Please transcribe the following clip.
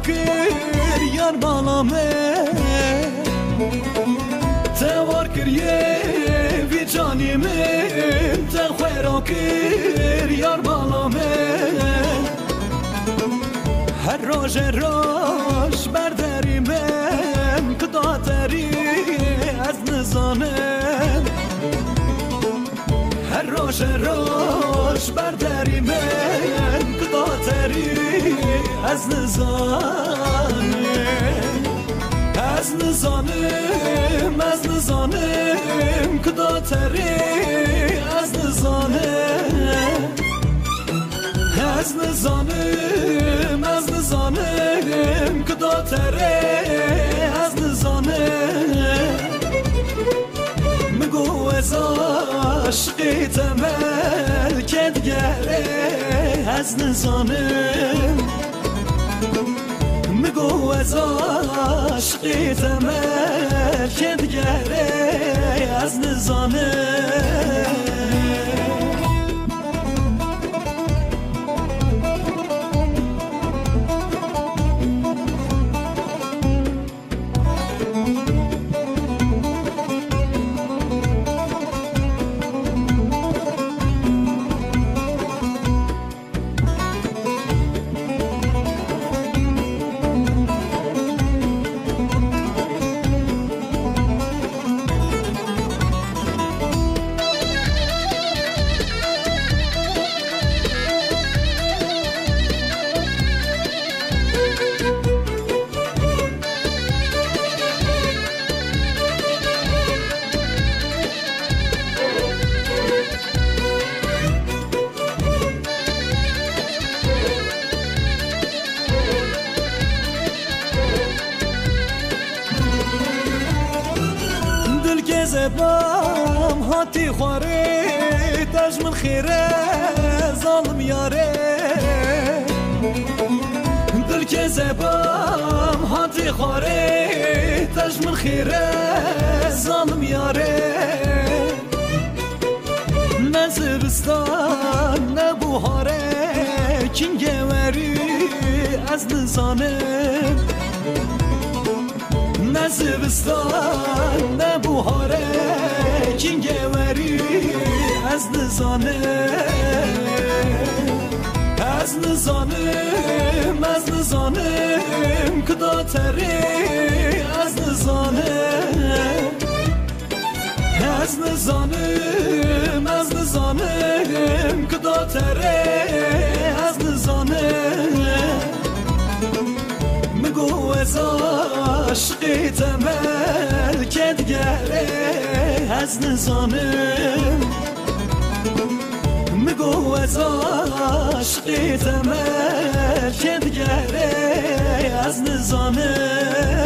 کر یار بالامه توار کریه وی جانی من تخویرا کر یار بالامه هر روش برداری من کداتری از نزانم هر روش برداری من کداتری از نزانم از نزانم کداتری از نزانم از نزانم کداتری از نزانم مگو از عشقی تمل کدگره از نزانم مگو از عشقی تمل کدگره از نزانم زبام هاتی خواره تاج من خیره ظالم یاره دل که زبام هاتی خواره تاج من خیره ظالم یاره نه زبستان نه بوهاره کینگه وری از نزانم نه زبستان نه بوهاره کینگه وری از نزانم از نزانم کداتری از نزانم از نزانم کداتری از نزانم مگو از عشقی تمل کدگره از نزانم مگو از عشقی تمل کدگره از نزانم